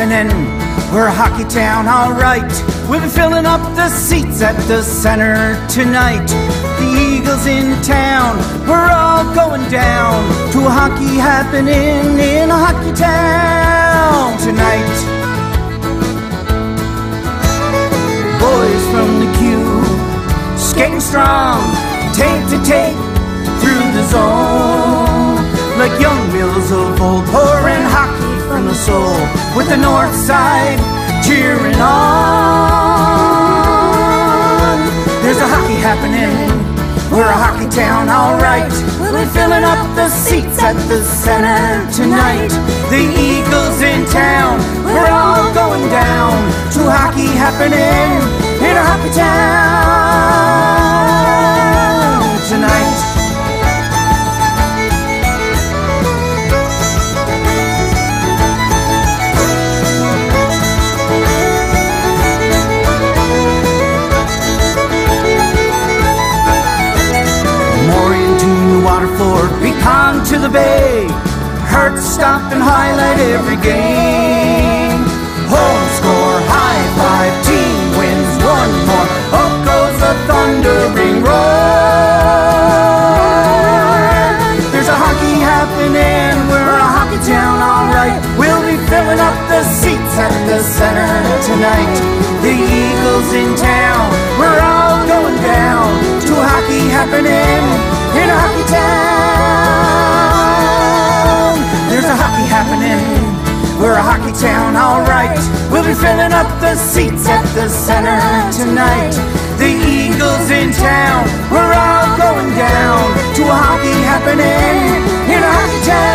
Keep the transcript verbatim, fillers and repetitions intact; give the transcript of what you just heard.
happening. We're a hockey town, alright. We'll be filling up the seats at the center tonight. The Eagles in town, we're all going down to a hockey happening in a hockey town tonight. Boys from the Q, skating strong, tape to tape through the zone. Like young mills of old, pouring hockey from the soul, with the north side cheering on. There's a hockey happening, we're a hockey town, alright. We'll be filling up the seats at the center tonight. The Eagles in town, we're all going down to hockey happening in a hockey town tonight. Waterford, Pecan to the Bay, Hertz stop and highlight every game. Home score, high five, team wins one more. Up goes the thundering roar. There's a hockey happening, we're a hockey town, alright. We'll be filling up the seats at the center tonight. The Eagles in town, we're all going down to hockey happening in a hockey town. There's a hockey happening, we're a hockey town, alright. We'll be filling up the seats at the center tonight. The Eagles in town, we're all going down to a hockey happening in a hockey town.